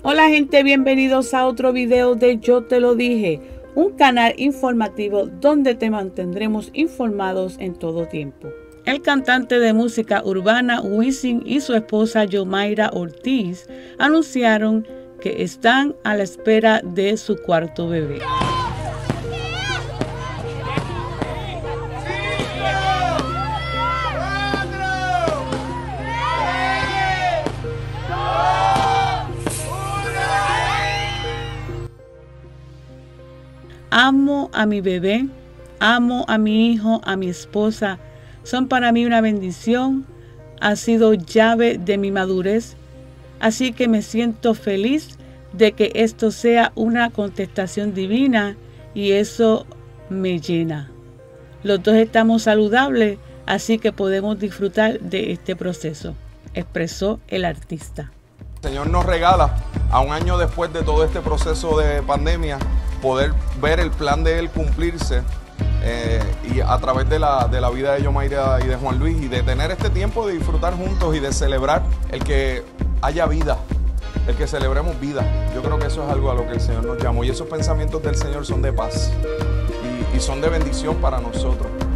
Hola gente, bienvenidos a otro video de Yo Te Lo Dije, un canal informativo donde te mantendremos informados en todo tiempo. El cantante de música urbana Wisin y su esposa Yomaira Ortiz anunciaron que están a la espera de su cuarto bebé. Amo a mi bebé, amo a mi hijo, a mi esposa. Son para mí una bendición. Ha sido llave de mi madurez. Así que me siento feliz de que esto sea una contestación divina y eso me llena. Los dos estamos saludables, así que podemos disfrutar de este proceso, expresó el artista. El Señor nos regala, a un año después de todo este proceso de pandemia, poder ver el plan de Él cumplirse y a través de la vida de Yomaira y de Juan Luis, y de tener este tiempo de disfrutar juntos y de celebrar el que haya vida, el que celebremos vida. Yo creo que eso es algo a lo que el Señor nos llamó, y esos pensamientos del Señor son de paz y son de bendición para nosotros.